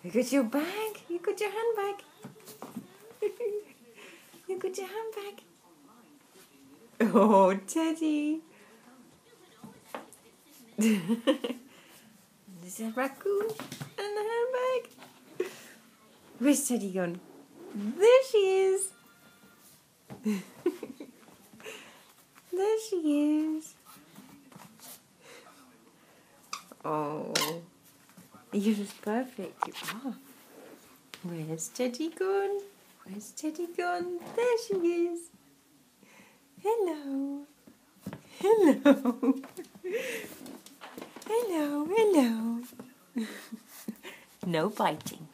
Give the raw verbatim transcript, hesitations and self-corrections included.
Look at your bag. You got your handbag. You got your handbag. Oh, Teddy. There's a raccoon and a handbag. Where's Teddy gone? There she is. There she is. Oh, you're just perfect. You are. Where's Teddy gone? Where's Teddy gone? There she is. Hello. Hello. Hello, hello. No biting.